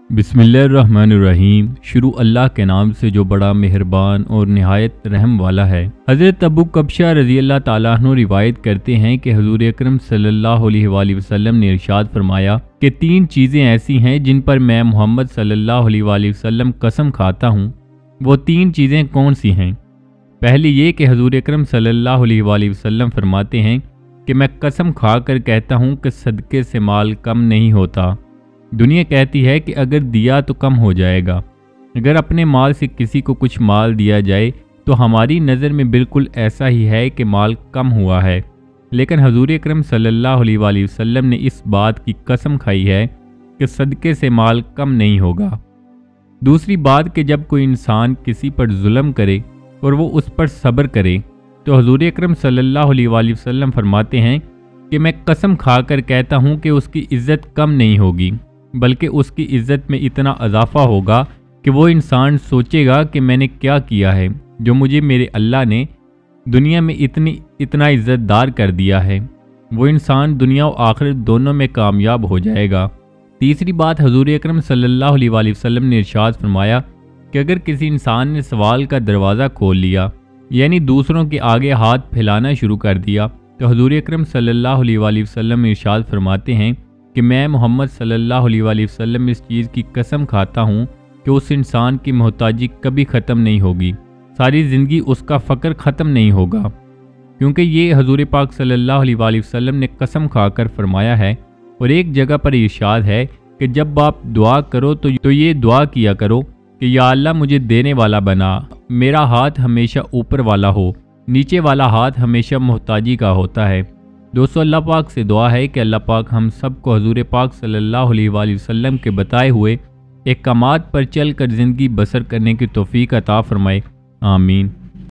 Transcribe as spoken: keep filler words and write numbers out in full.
बिस्मिल्लाहिर्रहमानिर्रहीम। शुरू अल्लाह के नाम से जो बड़ा मेहरबान और निहायत रहम वाला है। हज़रत अबू कब्शा रज़ी अल्लाह ताला अन्हु रिवायत करते हैं कि हुज़ूर अकरम सल्लल्लाहु अलैहि वसल्लम ने इरशाद फरमाया कि तीन चीज़ें ऐसी हैं जिन पर मैं मोहम्मद सल्लल्लाहु अलैहि वसल्लम कसम खाता हूँ। वो तीन चीज़ें कौन सी हैं? पहली ये कि हुज़ूर अकरम सल्लल्लाहु अलैहि वसल्लम फरमाते हैं कि मैं कसम खा कर कहता हूँ कि सदक़े से माल कम नहीं होता। दुनिया कहती है कि अगर दिया तो कम हो जाएगा। अगर अपने माल से किसी को कुछ माल दिया जाए तो हमारी नज़र में बिल्कुल ऐसा ही है कि माल कम हुआ है, लेकिन हुज़ूर अकरम सल्लल्लाहु अलैहि वसल्लम ने इस बात की कसम खाई है कि सदक़े से माल कम नहीं होगा। दूसरी बात कि जब कोई इंसान किसी पर जुल्म करे और वो उस पर सब्र करे तो हुज़ूर अकरम सल्लल्लाहु अलैहि वसल्लम फरमाते हैं कि मैं कसम खा कर कहता हूँ कि उसकी इज़्ज़त कम नहीं होगी, बल्कि उसकी इज़्ज़त में इतना इजाफा होगा कि वो इंसान सोचेगा कि मैंने क्या किया है जो मुझे मेरे अल्लाह ने दुनिया में इतनी इतना इज़्ज़तदार कर दिया है। वो इंसान दुनिया और आखिरत दोनों में कामयाब हो जाएगा। तीसरी बात, हुज़ूर अकरम सल्लल्लाहु अलैहि वसल्लम ने इरशाद फरमाया कि अगर किसी इंसान ने सवाल का दरवाज़ा खोल लिया, यानी दूसरों के आगे हाथ फैलाना शुरू कर दिया, तो हुज़ूर अकरम सल्लल्लाहु अलैहि वसल्लम इरशाद फरमाते हैं कि मैं मोहम्मद सल्लल्लाहु अलैहि वसल्लम इस चीज़ की कसम खाता हूँ कि उस इंसान की मोहताजी कभी ख़त्म नहीं होगी, सारी ज़िंदगी उसका फ़क्र ख़त्म नहीं होगा, क्योंकि ये हुज़ूर पाक सल्लल्लाहु अलैहि वसल्लम ने कसम खाकर फरमाया है। और एक जगह पर इरशाद है कि जब आप दुआ करो तो, तो ये दुआ किया करो कि या अल्लाह मुझे देने वाला बना, मेरा हाथ हमेशा ऊपर वाला हो, नीचे वाला हाथ हमेशा मोहताजी का होता है। दोस्तों, अल्लाह पाक से दुआ है कि अल्लाह पाक हम सबको हुज़ूर पाक सल्लल्लाहु अलैहि वसल्लम के बताए हुए अहकामात पर चल कर ज़िंदगी बसर करने की तौफीक अता फरमाए। आमीन।